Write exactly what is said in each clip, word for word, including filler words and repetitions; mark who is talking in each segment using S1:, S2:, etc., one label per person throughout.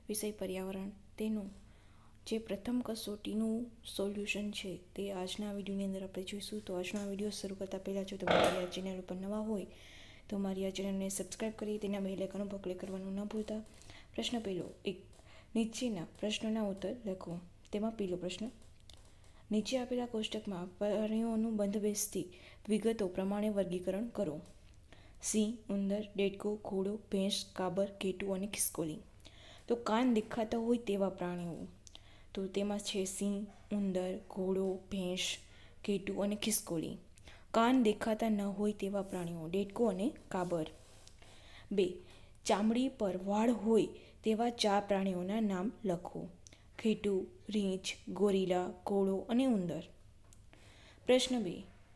S1: વિષય પર્યાવરણ તેનું જે પ્રથમ કસોટીનું સોલ્યુશન છે તે આજના વિડીયોની અંદર આપણે જોઈશું. તો આજનો આ વિડીયો શરૂ કરતાં પહેલાં જો તમે મારી આ ચેનલ ઉપર નવા હોય તો મારી આ ચેનલને સબસ્ક્રાઈબ કરી તેના બેલ આઇકન પર ક્લિક કરવાનું ન ભૂલતા. પ્રશ્ન પહેલો, એક નીચેના પ્રશ્નોના ઉત્તર લખો. તેમાં પહેલો પ્રશ્ન, નીચે આપેલા કોષ્ટકમાં પ્રાણીઓનું બંધબેસતી વિગતો પ્રમાણે વર્ગીકરણ કરો. સિંહ, ઉંદર, દેડકો, ઘોડો, ભેંસ, કાબર, ઘેટું અને ખિસકોલી. તો કાન દેખાતા હોય તેવા પ્રાણીઓ તો તેમાં છે સિંહ, ઉંદર, ઘોડો, ભેંસ, ઘેટું અને ખિસકોલી. કાન દેખાતા ન હોય તેવા પ્રાણીઓ દેડકો અને કાબર. બે, ચામડી પર વાળ હોય તેવા ચાર પ્રાણીઓના નામ લખો. ઘેટું, રીંછ, ગોરીલા, ઘોડો અને ઉંદર. પ્રશ્ન બે,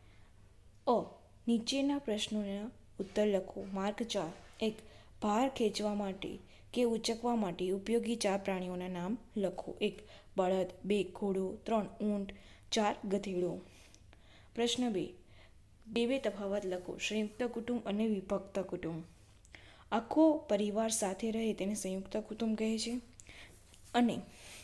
S1: અ નીચેના પ્રશ્નોના ઉત્તર લખો. માર્ક ચાર, એક, ભાર ખેંચવા માટે કે ઉંચકવા માટે ઉપયોગી ચાર પ્રાણીઓના નામ લખો. એક, બળદ, બે, ઘોડો, ત્રણ, ઊંટ, ચાર, ગધેડો. પ્રશ્ન બે, બે બે તફાવત લખો. સંયુક્ત કુટુંબ અને વિભક્ત કુટુંબ. આખો પરિવાર સાથે રહે તેને સંયુક્ત કુટુંબ કહે છે. અને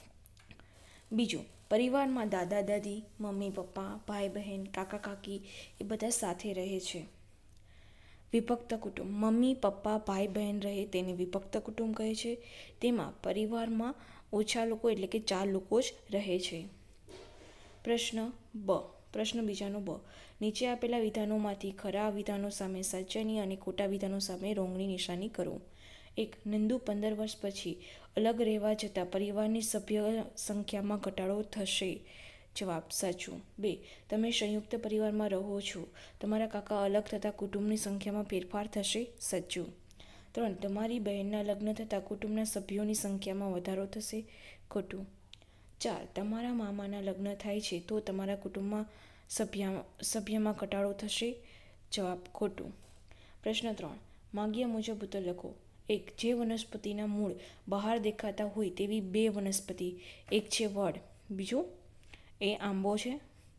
S1: બીજું, પરિવારમાં દાદા દાદી, મમ્મી પપ્પા, ભાઈ બહેન, કાકા કાકી એ બધા સાથે રહે છે. વિભક્ત કુટુંબ, મમ્મી પપ્પા, ભાઈ બહેન રહે તેને વિભક્ત કુટુંબ કહે છે. તેમાં પરિવારમાં ઓછા લોકો એટલે કે ચાર લોકો જ રહે છે. પ્રશ્ન બ પ્રશ્ન બીજાનો બ નીચે આપેલા વિધાનોમાંથી ખરા વિધાનો સામે સાચાની અને ખોટા વિધાનો સામે રોંગની નિશાની કરો. એક, નંદુ પંદર વર્ષ પછી અલગ રહેવા જતાં પરિવારની સભ્ય સંખ્યામાં ઘટાડો થશે. જવાબ સાચું. બે, તમે સંયુક્ત પરિવારમાં રહો છો, તમારા કાકા અલગ થતાં કુટુંબની સંખ્યામાં ફેરફાર થશે. સાચું. ત્રણ, તમારી બહેનના લગ્ન થતાં કુટુંબના સભ્યોની સંખ્યામાં વધારો થશે. ખોટું. ચાર, તમારા મામાના લગ્ન થાય છે તો તમારા કુટુંબમાં સભ્ય સભ્યમાં ઘટાડો થશે. જવાબ ખોટું. પ્રશ્ન ત્રણ, માગ્યા મુજબ ઉત્તર લખો. એક, જે વનસ્પતિના મૂળ બહાર દેખાતા હોય તેવી બે વનસ્પતિ. એક છે વડ, બીજું એ આંબો છે.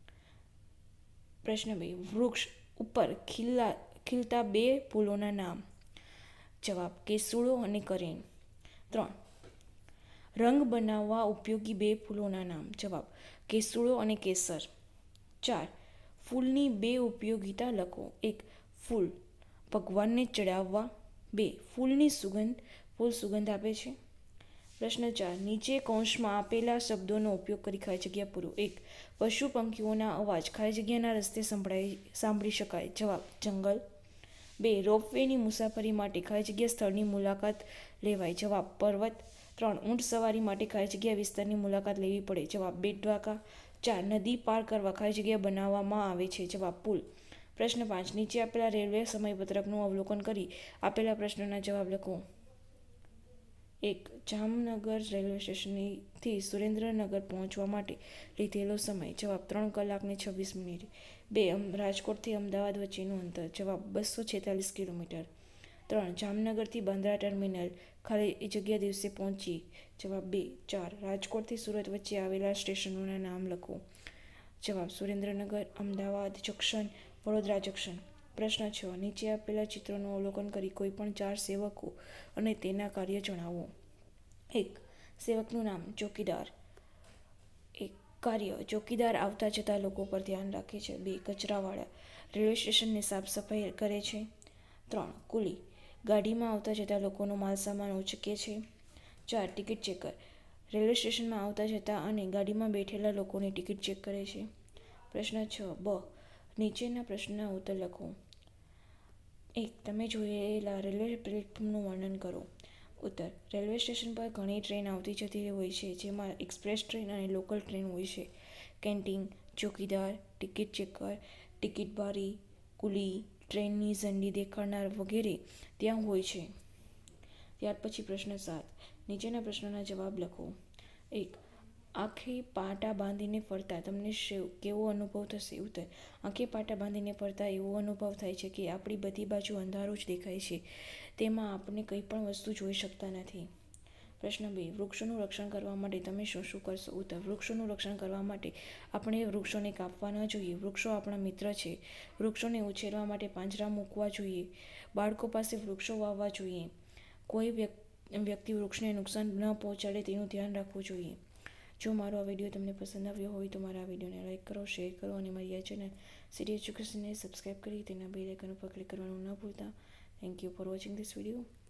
S1: પ્રશ્ન બે, વૃક્ષ ઉપર ખીલા ખીલતા બે ફૂલોના નામ. જવાબ કેસુડો અને કરેણ. ત્રણ, રંગ બનાવવા ઉપયોગી બે ફૂલોના નામ. જવાબ કેસુડો અને કેસર. ચાર, ફૂલની બે ઉપયોગિતા લખો. એક, ફૂલ ભગવાનને ચડાવવા. બે, ફૂલની સુગંધ ફૂલ સુગંધ આપે છે. પ્રશ્ન ચાર, નીચે કૌંસમાં આપેલા શબ્દોનો ઉપયોગ કરી ખાલી જગ્યા પૂરો. એક, પશુ પંખીઓના અવાજ ખાલી જગ્યાના રસ્તે સંભળાઈ સાંભળી શકાય. જવાબ જંગલ. બે, રોપવેની મુસાફરી માટે ખાલી જગ્યા સ્થળની મુલાકાત લેવાય. જવાબ પર્વત. ત્રણ, ઊંટ સવારી માટે ખાલી જગ્યા વિસ્તારની મુલાકાત લેવી પડે. જવાબ બેટ દ્વારકા. ચાર, નદી પાર કરવા ખાલી જગ્યા બનાવવામાં આવે છે. જવાબ પુલ. પ્રશ્ન પાંચ, નીચે આપેલા રેલવે સમયપત્રકનું અવલોકન કરી આપેલા પ્રશ્નોના જવાબ લખો. એક, જામનગર રેલવે સ્ટેશનથી સુરેન્દ્રનગર પહોંચવા માટે લીધેલો સમય. જવાબ ત્રણ કલાક ને છવ્વીસ મિનિટ. બે, રાજકોટથી અમદાવાદ વચ્ચેનું અંતર. જવાબ બસો છેતાલીસ કિલોમીટર. ત્રણ, જામનગરથી બાંદ્રા ટર્મિનલ ખાલી જગ્યા દિવસે પહોંચી. જવાબ બે. ચાર, રાજકોટથી સુરત વચ્ચે આવેલા સ્ટેશનોના નામ લખો. જવાબ સુરેન્દ્રનગર, અમદાવાદ જંકશન, વડોદરા જંકશન. પ્રશ્ન છ, નીચે આપેલા ચિત્રોનું અવલોકન કરી કોઈ પણ ચાર સેવકો અને તેના કાર્ય જણાવો. એક, સેવકનું નામ ચોકીદાર. એક, કાર્ય ચોકીદાર આવતા જતા લોકો પર ધ્યાન રાખે છે. બે, કચરાવાળા રેલવે સ્ટેશનની સાફ સફાઈ કરે છે. ત્રણ, કુલી ગાડીમાં આવતા જતા લોકોનો માલસામાન ઉંચકે છે. ચાર, ટિકિટ ચેકર રેલવે સ્ટેશનમાં આવતા જતા અને ગાડીમાં બેઠેલા લોકોની ટિકિટ ચેક કરે છે. પ્રશ્ન છ બ નીચેના પ્રશ્નના ઉત્તર લખો. એક, તમે જોયેલા રેલવે પ્લેટફોર્મનું વર્ણન કરો. ઉત્તર, રેલવે સ્ટેશન પર ઘણી ટ્રેન આવતી જતી હોય છે જેમાં એક્સપ્રેસ ટ્રેન અને લોકલ ટ્રેન હોય છે. કેન્ટીન, ચોકીદાર, ટિકિટ ચેકર, ટિકિટ બારી, કુલી, ટ્રેનની ઝંડી દેખાડનાર વગેરે ત્યાં હોય છે. ત્યાર પછી પ્રશ્ન સાત, નીચેના પ્રશ્નોના જવાબ લખો. એક, આંખે પાટા બાંધીને ફરતા તમને કેવો અનુભવ થશે. ઉત્તર, આંખે પાટા બાંધીને ફરતા એવો અનુભવ થાય છે કે આપણી બધી બાજુ અંધારું જ દેખાય છે, તેમાં આપણે કંઈ પણ વસ્તુ જોઈ શકતા નથી. પ્રશ્ન બે, વૃક્ષોનું રક્ષણ કરવા માટે તમે શું શું કરશો. ઉત્તર, વૃક્ષોનું રક્ષણ કરવા માટે આપણે વૃક્ષોને કાપવા ન જોઈએ. વૃક્ષો આપણા મિત્ર છે. વૃક્ષોને ઉછેરવા માટે પાંજરા મૂકવા જોઈએ. બાળકો પાસે વૃક્ષો વાવવા જોઈએ. કોઈ વ્યક્તિ વ્યક્તિ વૃક્ષને નુકસાન ન પહોંચાડે તેનું ધ્યાન રાખવું જોઈએ. જો મારો આ વિડીયો તમને પસંદ આવ્યો હોય તો મારા આ વિડીયોને લાઇક કરો, શેર કરો અને મારી આ ચેનલ સિટી એજ્યુકેશનને સબસ્ક્રાઈબ કરી તેના બેલ આઇકન ઉપર ક્લિક કરવાનું ન ભૂલતા. Thank you for watching this video.